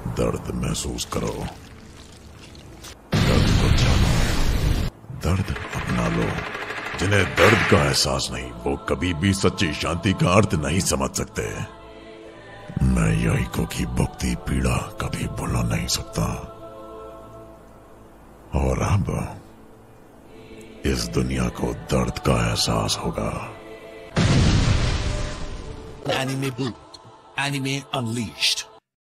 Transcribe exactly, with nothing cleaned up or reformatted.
दर्द महसूस करो, दर्द को जानो, दर्द अपना लो। जिन्हें दर्द का एहसास नहीं, वो कभी भी सच्ची शांति का अर्थ नहीं समझ सकते। मैं याइको की भुगती पीड़ा कभी भुला नहीं सकता, और अब इस दुनिया को दर्द का एहसास होगा। Anime Boot, Anime Unleashed.